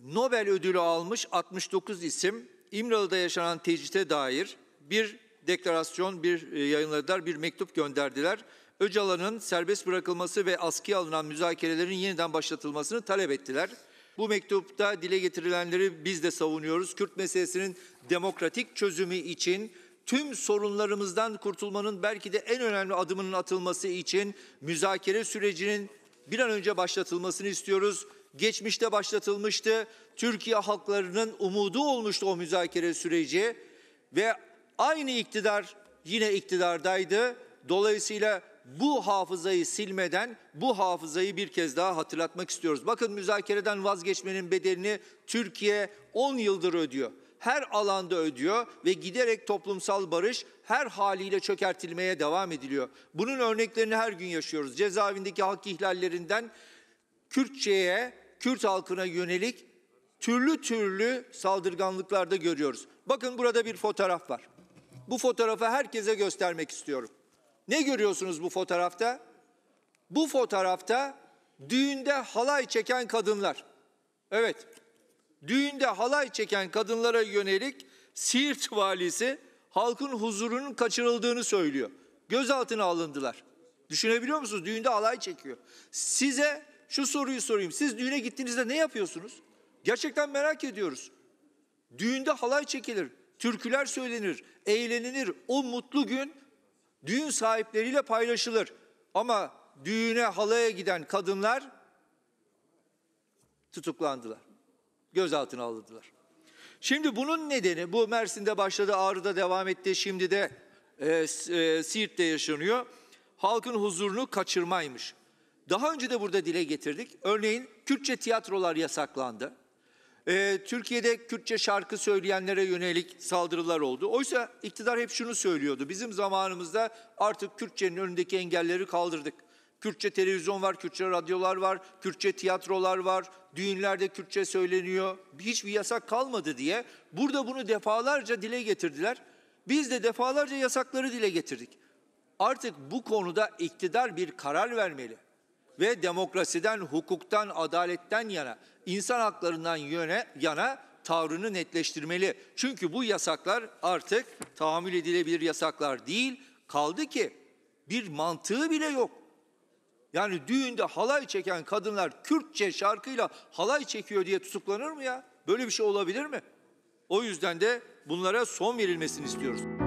Nobel ödülü almış 69 isim İmralı'da yaşanan tecrite dair bir deklarasyon yayınladılar, bir mektup gönderdiler. Öcalan'ın serbest bırakılması ve askıya alınan müzakerelerin yeniden başlatılmasını talep ettiler. Bu mektupta dile getirilenleri biz de savunuyoruz. Kürt meselesinin demokratik çözümü için, tüm sorunlarımızdan kurtulmanın belki de en önemli adımının atılması için müzakere sürecinin bir an önce başlatılmasını istiyoruz. Geçmişte başlatılmıştı. Türkiye halklarının umudu olmuştu o müzakere süreci ve aynı iktidar yine iktidardaydı. Dolayısıyla bu hafızayı silmeden bu hafızayı bir kez daha hatırlatmak istiyoruz. Bakın, müzakereden vazgeçmenin bedelini Türkiye 10 yıldır ödüyor. Her alanda ödüyor ve giderek toplumsal barış her haliyle çökertilmeye devam ediliyor. Bunun örneklerini her gün yaşıyoruz. Cezaevindeki hak ihlallerinden Kürtçe'ye, Kürt halkına yönelik türlü saldırganlıklarda görüyoruz. Bakın, burada bir fotoğraf var. Bu fotoğrafı herkese göstermek istiyorum. Ne görüyorsunuz bu fotoğrafta? Bu fotoğrafta düğünde halay çeken kadınlar. Evet, düğünde halay çeken kadınlara yönelik Siirt valisi halkın huzurunun kaçırıldığını söylüyor. Gözaltına alındılar. Düşünebiliyor musunuz? Düğünde halay çekiyor. Size şu soruyu sorayım. Siz düğüne gittiğinizde ne yapıyorsunuz? Gerçekten merak ediyoruz. Düğünde halay çekilir, türküler söylenir, eğlenilir. O mutlu gün düğün sahipleriyle paylaşılır. Ama düğüne, halaya giden kadınlar tutuklandılar. Gözaltına alındılar. Şimdi bunun nedeni, bu Mersin'de başladı, Ağrı'da devam etti, şimdi de Siirt'te yaşanıyor. Halkın huzurunu kaçırmaymış. Daha önce de burada dile getirdik. Örneğin Kürtçe tiyatrolar yasaklandı. Türkiye'de Kürtçe şarkı söyleyenlere yönelik saldırılar oldu. Oysa iktidar hep şunu söylüyordu. Bizim zamanımızda artık Kürtçenin önündeki engelleri kaldırdık. Kürtçe televizyon var, Kürtçe radyolar var, Kürtçe tiyatrolar var, düğünlerde Kürtçe söyleniyor. Hiçbir yasak kalmadı diye burada bunu defalarca dile getirdiler. Biz de defalarca yasakları dile getirdik. Artık bu konuda iktidar bir karar vermeli ve demokrasiden, hukuktan, adaletten yana, insan haklarından yana tavrını netleştirmeli. Çünkü bu yasaklar artık tahammül edilebilir yasaklar değil, kaldı ki bir mantığı bile yok. Yani düğünde halay çeken kadınlar Kürtçe şarkıyla halay çekiyor diye tutuklanır mı ya? Böyle bir şey olabilir mi? O yüzden de bunlara son verilmesini istiyoruz.